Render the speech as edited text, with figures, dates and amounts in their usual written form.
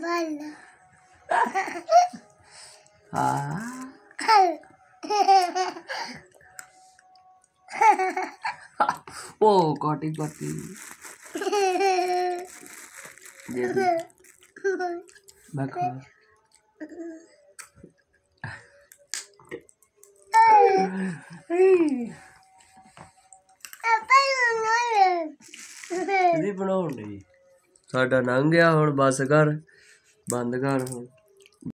Oh, got it. Back on. ਇਹਦੀ ਬਣਾਉਣ ਲਈ ਸਾਡਾ ਲੰਘ ਗਿਆ ਹੁਣ ਬਸ ਕਰ ਬੰਦ ਕਰ ਹੁਣ